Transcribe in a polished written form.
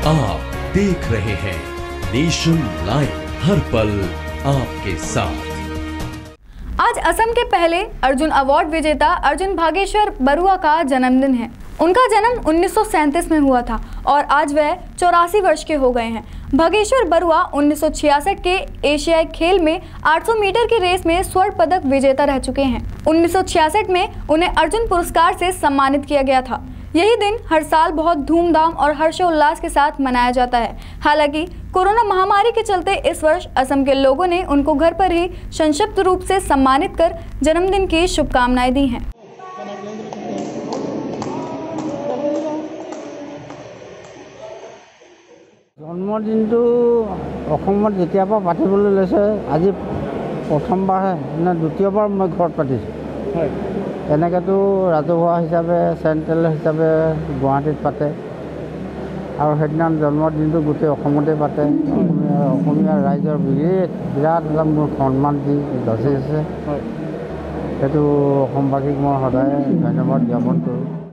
आप देख रहे हैं नेशन लाइव, हर पल आपके साथ। आज असम के पहले अर्जुन अवार्ड विजेता अर्जुन भागेश्वर बरुआ का जन्मदिन है। उनका जन्म 1937 में हुआ था और आज वह 84 वर्ष के हो गए हैं। भागेश्वर बरुआ 1966 के एशियाई खेल में 800 मीटर की रेस में स्वर्ण पदक विजेता रह चुके हैं। 1966 में उन्हें अर्जुन पुरस्कार से सम्मानित किया गया था। यही दिन हर साल बहुत धूमधाम और हर्षोल्लास के साथ मनाया जाता है। हालांकि कोरोना महामारी के चलते इस वर्ष असम के लोगों ने उनको घर पर ही संक्षिप्त रूप से सम्मानित कर जन्मदिन की शुभकामनाएं दी हैं। जन्मदिनটো অসমত যেতিয়াৰ পৰা পাতিবলৈ লৈছে আজি প্ৰথমবাৰ নে দ্বিতীয়বাৰ মই ঘৰত পাতিছোঁ। হয়, এনেকৈতো ৰাজহুৱা হিচাপে চেণ্ট্ৰেল হিচাপে গুৱাহাটীত পাতে আৰু সেইদিনা জন্মদিনটো গোটেই অসমতে পাতে। অসমীয়া ৰাইজৰ বিৰাট এটা মোৰ সন্মান দি যাচি আছে। সেইটো অসমবাসীক মই সদায় ধন্যবাদ জ্ঞাপন কৰোঁ।